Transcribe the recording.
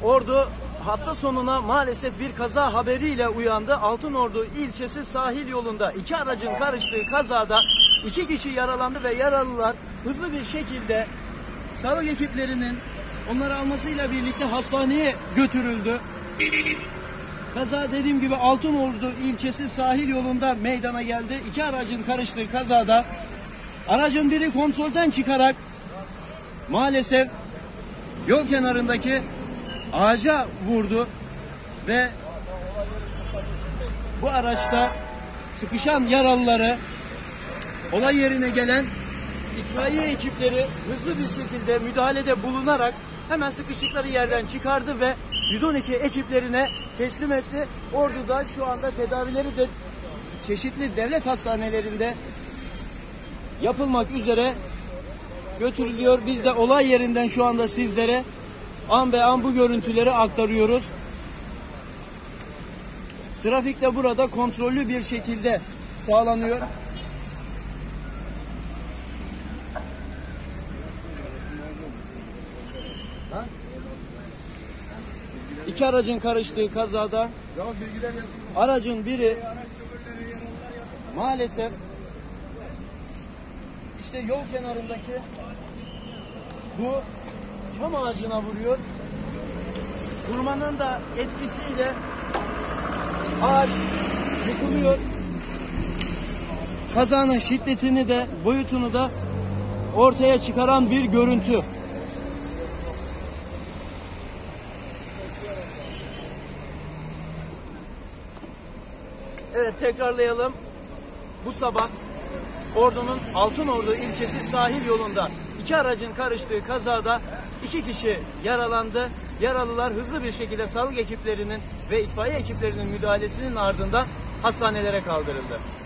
Ordu hafta sonuna maalesef bir kaza haberiyle uyandı. Altınordu ilçesi sahil yolunda iki aracın karıştığı kazada 2 kişi yaralandı ve yaralılar hızlı bir şekilde sağlık ekiplerinin onları almasıyla birlikte hastaneye götürüldü. Kaza dediğim gibi Altınordu ilçesi sahil yolunda meydana geldi. İki aracın karıştığı kazada aracın biri kontrolden çıkarak maalesef yol kenarındaki ağaca vurdu ve bu araçta sıkışan yaralıları olay yerine gelen itfaiye ekipleri hızlı bir şekilde müdahalede bulunarak hemen sıkıştıkları yerden çıkardı ve 112 ekiplerine teslim etti. Ordu'da şu anda tedavileri de çeşitli devlet hastanelerinde yapılmak üzere götürülüyor. Biz de olay yerinden şu anda sizlere an be an bu görüntüleri aktarıyoruz. Trafik de burada kontrollü bir şekilde sağlanıyor. İki aracın karıştığı kazada aracın biri maalesef işte yol kenarındaki bu çam ağacına vuruyor. Vurmanın da etkisiyle ağaç yıkılıyor. Kazanın şiddetini de boyutunu da ortaya çıkaran bir görüntü. Evet, tekrarlayalım. Bu sabah Ordu'nun Altınordu ilçesi sahil yolunda iki aracın karıştığı kazada 2 kişi yaralandı. Yaralılar hızlı bir şekilde sağlık ekiplerinin ve itfaiye ekiplerinin müdahalesinin ardından hastanelere kaldırıldı.